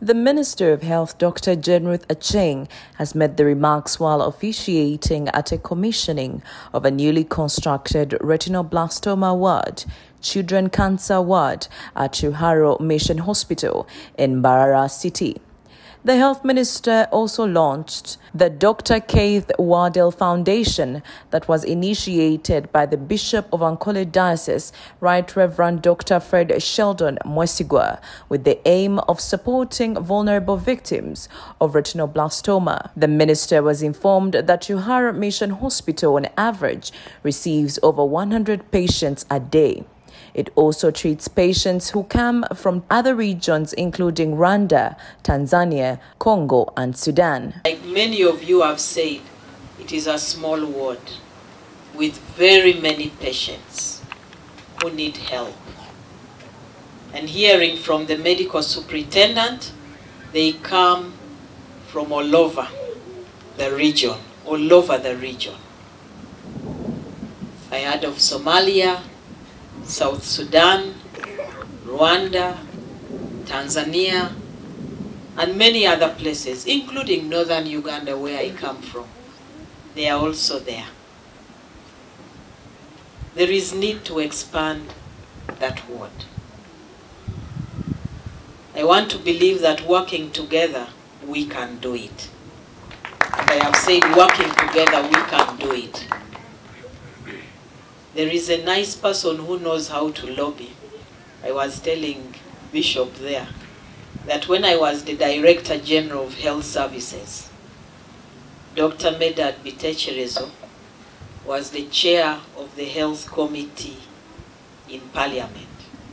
The Minister of Health, Dr. Jane Ruth Aceng, has made the remarks while officiating at a commissioning of a newly constructed retinoblastoma ward, children cancer ward at Chuharo Mission Hospital in Mbarara City. The Health Minister also launched the Dr. Keith Wardell Foundation that was initiated by the Bishop of Ankole Diocese, Right Reverend Dr. Fred Sheldon Mwesigwa, with the aim of supporting vulnerable victims of retinoblastoma. The minister was informed that Chuharo Mission Hospital on average receives over 100 patients a day. It also treats patients who come from other regions including Rwanda, Tanzania, Congo and Sudan. Like many of you have said, it is a small ward with very many patients who need help. And hearing from the medical superintendent, they come from all over the region, I heard of Somalia, South Sudan, Rwanda, Tanzania, and many other places, including northern Uganda where I come from. They are also there. There is need to expand that ward. I want to believe that working together, we can do it. And I have said working together, we can do it. There is a nice person who knows how to lobby. I was telling Bishop there that when I was the Director General of Health Services, Dr. Medad Bitecherezo was the chair of the Health Committee in Parliament.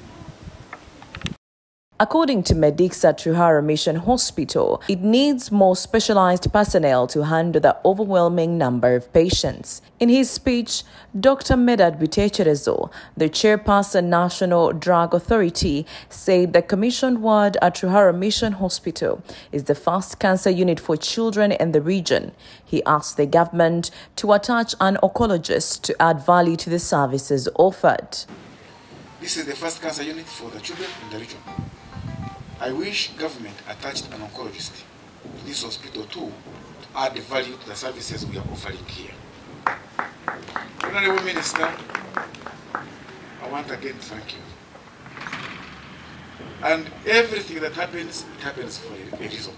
According to medics at Chuharo Mission Hospital, it needs more specialized personnel to handle the overwhelming number of patients. In his speech, Dr. Medad Bitecherezo, the chairperson National Drug Authority, said the commissioned ward at Chuharo Mission Hospital is the first cancer unit for children in the region. He asked the government to attach an oncologist to add value to the services offered. This is the first cancer unit for the children in the region. I wish government attached an oncologist to this hospital too to add the value to the services we are offering here. Honorable Minister, I want again to thank you. And everything that happens, it happens for a reason.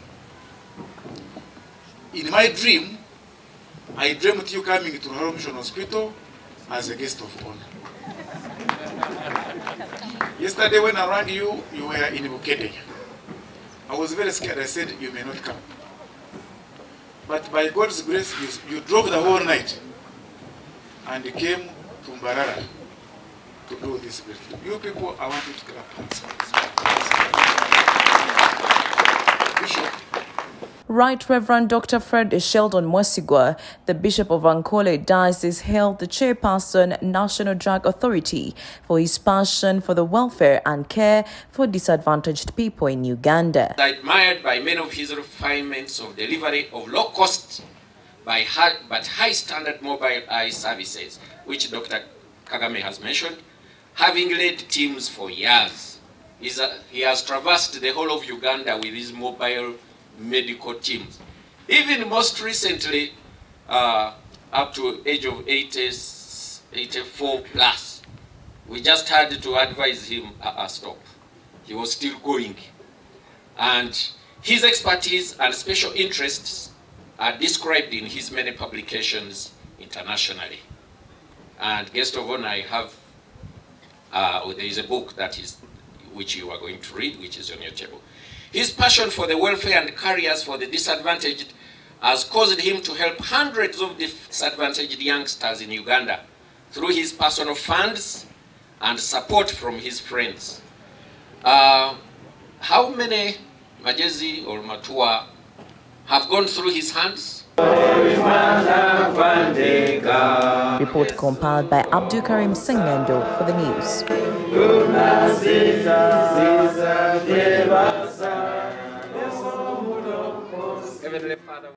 In my dream, I dreamt you coming to Chuharo Mission Hospital as a guest of honor. Yesterday when I rang you, you were in Bukede. I was very scared. I said, you may not come. But by God's grace, you drove the whole night and came to Mbarara to do this great thing. You people, I want you to clap hands. Bishop. Right Reverend Dr. Fred Sheldon Mwesigwa, the Bishop of Ankole Diocese, hailed the chairperson National Drug Authority for his passion for the welfare and care for disadvantaged people in Uganda. Admired by many of his refinements of delivery of low-cost but high-standard mobile eye services, which Dr. Kagame has mentioned, having led teams for years. He has traversed the whole of Uganda with his mobile medical teams. Even most recently, up to age of 84 plus, we just had to advise him stop. He was still going. And his expertise and special interests are described in his many publications internationally. And guest of honor, I have, there is a book which you are going to read, which is on your table. His passion for the welfare and careers for the disadvantaged has caused him to help hundreds of disadvantaged youngsters in Uganda through his personal funds and support from his friends. How many Majezi or Matua have gone through his hands? Report compiled by Abdul Karim Singh for the news.